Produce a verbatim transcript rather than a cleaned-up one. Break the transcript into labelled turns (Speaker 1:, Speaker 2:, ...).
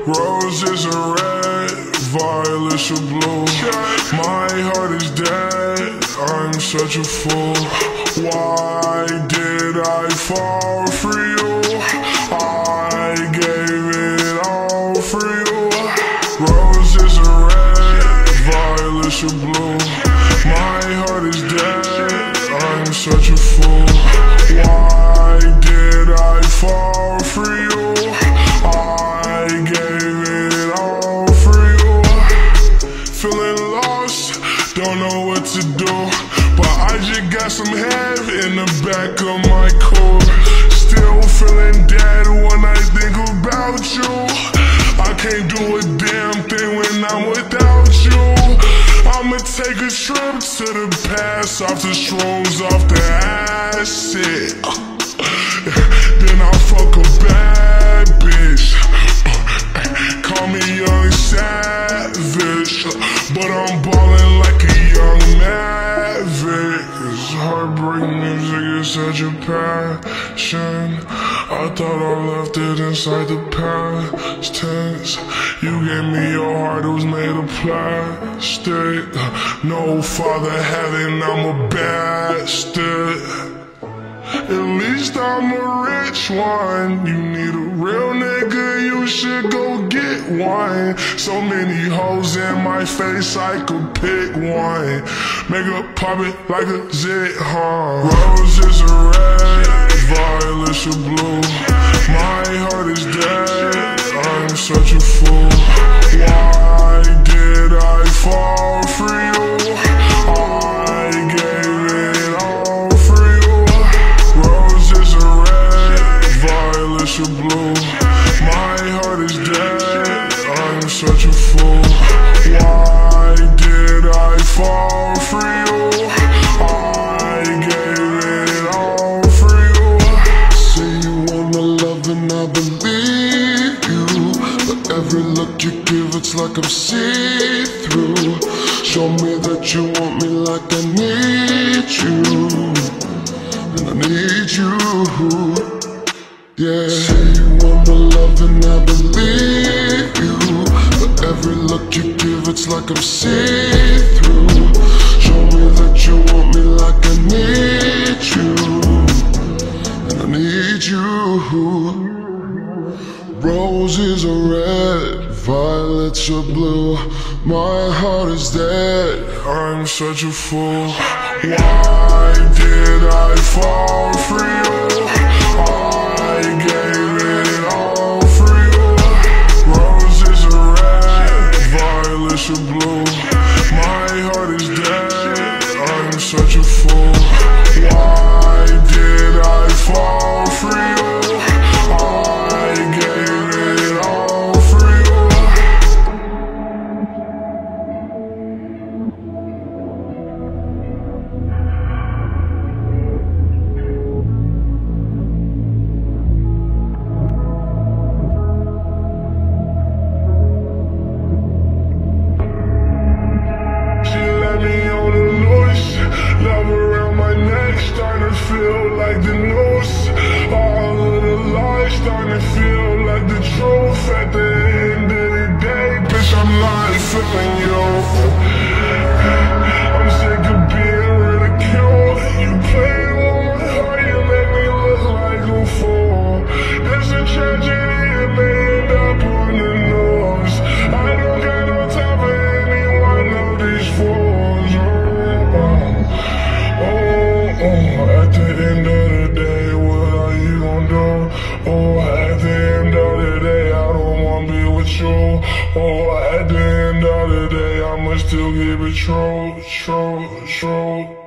Speaker 1: Roses are red, violets are blue. My heart is dead, I'm such a fool. Why did I fall for you? I gave it all for you. Roses are red, violets are blue. My heart is dead, I'm such a fool. Why did I fall for you? I gave it all for you. Feeling lost, don't know what to do, but I just got some head in the back of my core. Still feeling dead when I think about you. I can't do a damn thing when I'm without you. I'ma take a trip to the past, off the shrooms, off the acid. Then I'll fuck a bad bitch. Call me young savage, but I'm ballin' like a young maverick. This heartbreak music is such a passion. I thought I left it inside the past tense. You gave me your heart, it was made of plastic. No father having, I'm a bastard. At least I'm a rich one. You need a real nigga, you should go get one. So many hoes in my face, I could pick one. Make her pop it like a zit, huh? Roses are red, violets are blue. My heart is dead, I'm such a fool. Why did I fall for you? I gave it all for you. Roses are red, violets are blue. My heart is dead, I'm such a fool. Why did I fall for you? I gave it all for you.
Speaker 2: Say you want my love and I believe you, but every look you give, it's like I'm see-through. Show me that you want me like I need you, and I need you. Yeah. Say you want my love and I believe you, but every look you give, it's like I'm see-through. Show me that you want me like I need you, and I need you. Roses are red, violets are blue. My heart is dead,
Speaker 1: I'm such a fool. Why did I fall for you? I gave it all for you. Roses are red, violets are blue. My heart is dead, I'm such a fool. Why did I fall for you? I gave it all for you. Love around my neck, starting to feel like the noose. All of the lies starting to feel like the truth. At the end of the day, bitch, I'm not feeling you. I'm sick of being ridiculed. You play with my heart, you make me look like a fool. There's a tragedy that may end up on the news. I don't got no time for any one of these fools. At the end of the day, what are you gon' do? Oh, at the end of the day, I don't wanna be with you. Oh, at the end of the day, I'ma still keep it true, true, true.